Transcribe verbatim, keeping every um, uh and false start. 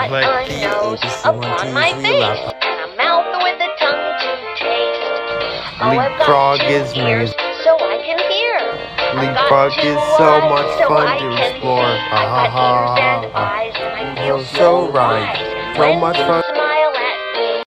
got a nose upon my face, and a mouth with a tongue to taste. Oh, I've got LeapFrog two is ears music. so I can hear. I've got LeapFrog two is so eyes much so fun I to can explore. see. Ha I've ha got ears ha and ha. eyes, and I feel So so right. wise. So When much you fun.